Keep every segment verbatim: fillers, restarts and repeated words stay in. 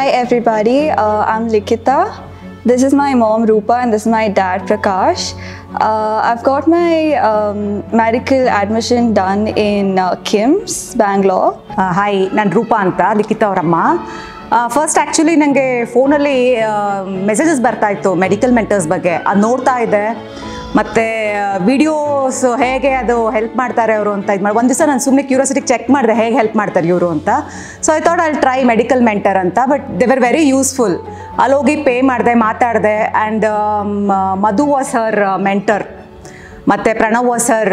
Hi everybody, uh, I'm Likita. This is my mom Rupa and this is my dad Prakash. Uh, I've got my um, medical admission done in uh, KIMS, Bangalore. Uh, hi, I'm Rupa anta, Likita Ramma. Uh, first actually nange phone alli uh, messages barta ittu medical mentors ಬಗ್ಗೆ ಅದು ನೋಡ್ತಾ ಇದೆ ಮತ್ತೆ videos ಹೇಗೆ ಅದು help ಮಾಡ್ತಾರೆ ಅವರು ಅಂತ ಇದು ಮಾಡಿ ಒಂದು ದಿವಸ ನಾನು ಸುಮ್ಮನೆ ಕ್ಯೂರಿಯಾಸಿಟಿ ಚೆಕ್ ಮಾಡಿದೆ ಹೇಗೆ ಹೆಲ್ಪ್ ಮಾಡ್ತಾರೆ ಇವರು ಅಂತ so I thought I will try medical mentor ಅಂತ but they were very useful ಅಲ್ಲಿ ಹೋಗಿ ಪೇ ಮಾಡಿದೆ ಮಾತಾಡಿದೆ and Madhu was her mentor ಮತ್ತು Pranav was her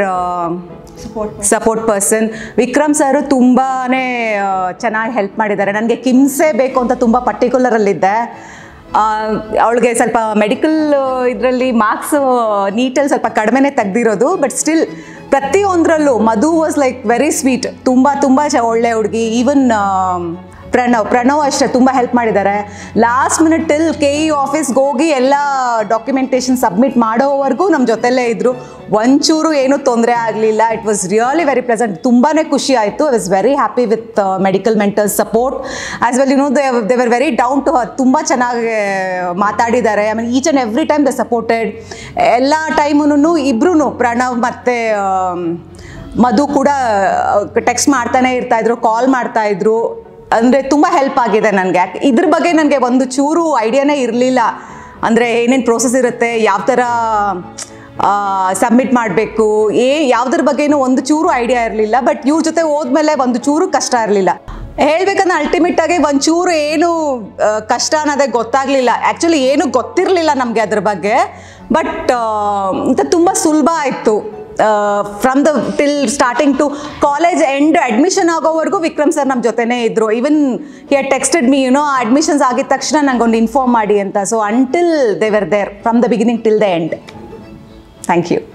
support person Vikram sir ತುಂಬಾ ಚೆನ್ನಾಗಿ ಹೆಲ್ಪ್ ಮಾಡಿದ್ದಾರೆ ನನಗೆ ಕಿಮ್ಸೇ ಬೇಕು ಅಂತ ತುಂಬ ಪರ್ಟಿಕ್ಯುಲರಲ್ಲಿದ್ದೆ ಅವಳಿಗೆ ಸ್ವಲ್ಪ ಮೆಡಿಕಲ್ ಇದರಲ್ಲಿ ಮಾರ್ಕ್ಸ್ ನೀಟಲ್ಲಿ ಸ್ವಲ್ಪ ಕಡಿಮೆನೇ ತೆಗ್ದಿರೋದು ಬಟ್ ಸ್ಟಿಲ್ ಪ್ರತಿಯೊಂದರಲ್ಲೂ Madhu was like very sweet ತುಂಬ ತುಂಬ ಚ ಒಳ್ಳೆ ಹುಡುಗಿ ಈವನ್ ಪ್ರಣವ್ ಪ್ರಣವ್ ಅಷ್ಟೇ ತುಂಬ ಹೆಲ್ಪ್ ಮಾಡಿದ್ದಾರೆ last minute till K E ಆಫೀಸ್ಗೆ ಹೋಗಿ ಎಲ್ಲ ಡಾಕ್ಯುಮೆಂಟೇಷನ್ ಸಬ್ಮಿಟ್ ಮಾಡೋವರೆಗೂ ನಮ್ಮ ಜೊತೆಲೇ ಇದ್ದರು ಒಂಚೂರು ಏನೂ ತೊಂದರೆ ಆಗಲಿಲ್ಲ it was really very pleasant ತುಂಬಾ ಖುಷಿ ಆಯಿತು I was very happy with medical mentors support as well you know they they were very down to her ತುಂಬ ಚೆನ್ನಾಗಿ ಮಾತಾಡಿದ್ದಾರೆ I mean each and every time they supported ಎಲ್ಲ ಟೈಮೂ ಇಬ್ಬರೂ ಪ್ರಣವ್ ಮತ್ತು ಮಧು ಕೂಡ ಟೆಕ್ಸ್ಟ್ ಮಾಡ್ತಾನೆ ಇರ್ತಾಯಿದ್ರು ಕಾಲ್ ಮಾಡ್ತಾಯಿದ್ರು ಅಂದರೆ ತುಂಬ ಹೆಲ್ಪ್ ಆಗಿದೆ ನನಗೆ ಯಾಕೆ ಇದ್ರ ಬಗ್ಗೆ ನನಗೆ ಒಂದು ಚೂರು ಐಡಿಯಾನೇ ಇರಲಿಲ್ಲ ಅಂದರೆ ಏನೇನು ಪ್ರೋಸೆಸ್ ಇರುತ್ತೆ ಯಾವ ಥರ ಸಬ್ಮಿಟ್ ಮಾಡಬೇಕು ಏ ಯಾವುದ್ರ ಬಗ್ಗೆನೂ ಒಂದು ಚೂರು ಐಡಿಯಾ ಇರಲಿಲ್ಲ ಬಟ್ ಇವ್ರ ಜೊತೆ ಹೋದ್ಮೇಲೆ ಒಂದು ಚೂರು ಕಷ್ಟ ಇರಲಿಲ್ಲ ಹೇಳ್ಬೇಕಂದ್ರೆ ಅಲ್ಟಿಮೇಟಾಗಿ ಒಂದು ಚೂರು ಏನು ಕಷ್ಟ ಅನ್ನೋದೇ ಗೊತ್ತಾಗಲಿಲ್ಲ ಆ್ಯಕ್ಚುಲಿ ಏನೂ ಗೊತ್ತಿರಲಿಲ್ಲ ನಮಗೆ ಅದ್ರ ಬಗ್ಗೆ ಬಟ್ ಇಂಥ ತುಂಬ ಸುಲಭ ಆಯಿತು from the till starting to college end admission ಆಗೋವರೆಗೂ ವಿಕ್ರಮ್ ಸರ್ ನಮ್ಮ ಜೊತೆನೇ ಇದ್ದರು even he had texted me you know admissions ಆಗಿದ ತಕ್ಷಣ ನಂಗೊಂದು ಇನ್ಫಾರ್ಮ್ ಮಾಡಿ ಅಂತ so until they were there from the beginning till the end thank you